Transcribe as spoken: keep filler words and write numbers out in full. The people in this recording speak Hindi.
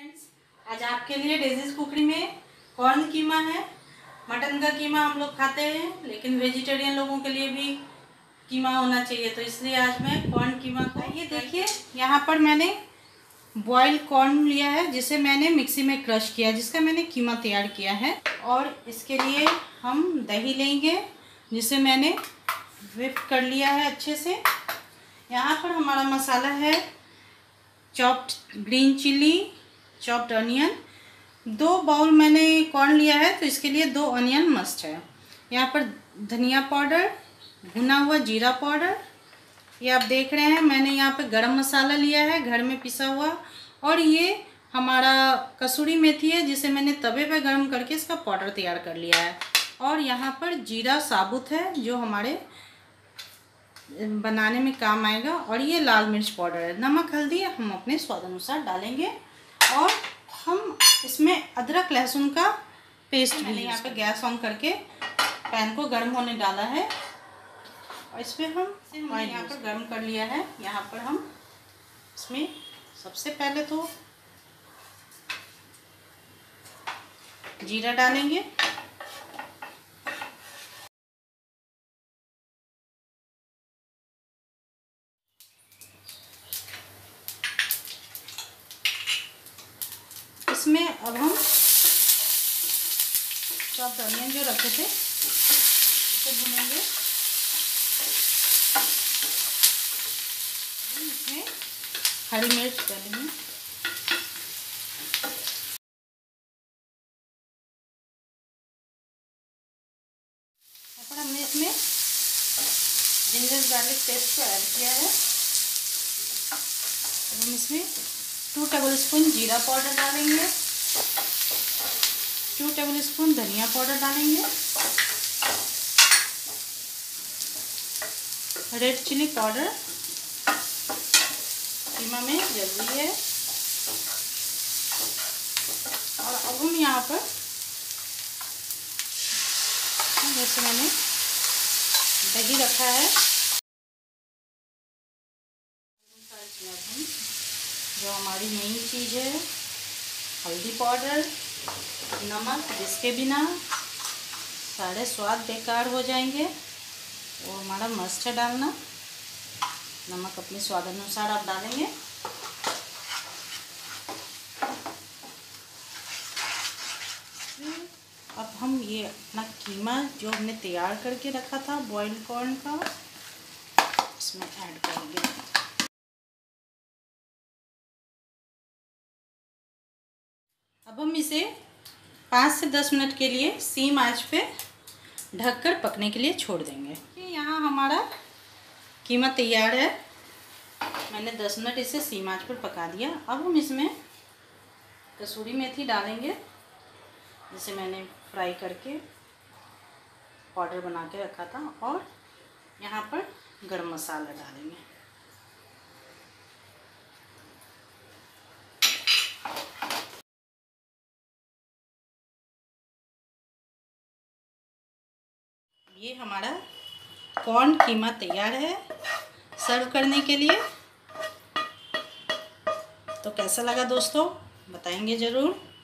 फ्रेंड्स, आज आपके लिए डेजीज कुकरी में कॉर्न कीमा है। मटन का कीमा हम लोग खाते हैं, लेकिन वेजिटेरियन लोगों के लिए भी कीमा होना चाहिए, तो इसलिए आज मैं कॉर्न कीमा को ये देखिए, यहाँ पर मैंने बॉइल्ड कॉर्न लिया है जिसे मैंने मिक्सी में क्रश किया, जिसका मैंने कीमा तैयार किया है। और इसके लिए हम दही लेंगे जिसे मैंने व्हिप कर लिया है अच्छे से। यहाँ पर हमारा मसाला है chopped green chilli, chopped onion. दो बाउल मैंने कॉर्न लिया है तो इसके लिए दो अनियन मस्ट है। यहाँ पर धनिया पाउडर, भुना हुआ जीरा पाउडर, ये आप देख रहे हैं। मैंने यहाँ पे गरम मसाला लिया है घर में पिसा हुआ, और ये हमारा कसूरी मेथी है जिसे मैंने तवे पे गरम करके इसका पाउडर तैयार कर लिया है। और यहाँ पर जीरा साबुत है जो हमारे बनाने में काम आएगा, और ये लाल मिर्च पाउडर है। नमक हल्दी हम अपने स्वाद अनुसार डालेंगे, और हम इसमें अदरक लहसुन का पेस्ट मैंने यहाँ पे गैस ऑन करके पैन को गर्म होने डाला है, और इसमें हम हमने यहाँ पर गर्म कर लिया है। यहाँ पर हम इसमें सबसे पहले तो जीरा डालेंगे, इसमें अब हम चॉप्ड अनियन जो रखे थे उसे भूनेंगे। इसमें हरी मिर्च डालेंगे, और हमने इसमें जिंजर गार्लिक पेस्ट को ऐड किया है। अब हम इसमें टू टेबल स्पून जीरा पाउडर डालेंगे, टू टेबल स्पून धनिया पाउडर डालेंगे, रेड चिली पाउडर कीमा में जरूरी है। और अब हम यहाँ पर जैसे मैंने दही रखा है, जो हमारी मेन चीज़ है, हल्दी पाउडर, नमक, जिसके बिना सारे स्वाद बेकार हो जाएंगे, वो हमारा मस्ट है डालना। नमक अपने स्वाद अनुसार आप डालेंगे। अब हम ये अपना कीमा जो हमने तैयार करके रखा था बॉइल्ड कॉर्न का, इसमें ऐड करेंगे। अब हम इसे पाँच से दस मिनट के लिए सीम आंच पे ढककर पकने के लिए छोड़ देंगे। यहाँ हमारा कीमा तैयार है, मैंने दस मिनट इसे सीम आंच पर पका दिया। अब हम इसमें कसूरी मेथी डालेंगे जिसे मैंने फ्राई करके पाउडर बना के रखा था, और यहाँ पर गरम मसाला डालेंगे। ये हमारा कॉर्न कीमा तैयार है सर्व करने के लिए। तो कैसा लगा दोस्तों, बताएंगे ज़रूर।